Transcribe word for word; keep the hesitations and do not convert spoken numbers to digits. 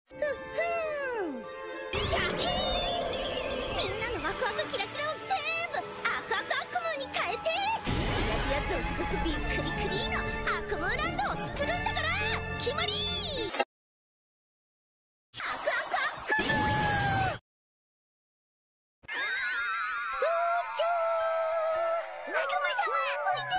ふっふんジャキーン、みんなのワクワクキラキラを全部アクアクアクムーに変えて、キラキラゾクゾクびっくりクリーのアクムーランドを作るんだから、決まりー。アクアクアクムー東京、悪魔様おいで。